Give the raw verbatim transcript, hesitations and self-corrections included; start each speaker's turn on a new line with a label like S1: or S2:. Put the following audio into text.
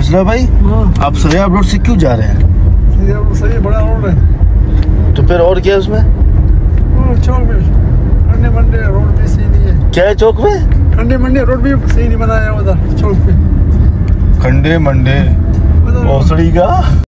S1: असरा भाई, आप सरियाब रोड से क्यों जा रहे हैं?
S2: सरियाब रोड सही बड़ा रोड है।
S1: तो फिर और क्या है उसमें?
S2: चौक में ठंडे मंडे रोड भी सही नहीं है।
S1: क्या है चौक में?
S2: ठंडे मंडे रोड भी सही नहीं बनाया उधर चौक पे।
S1: खंडे मंडे ओसड़ी का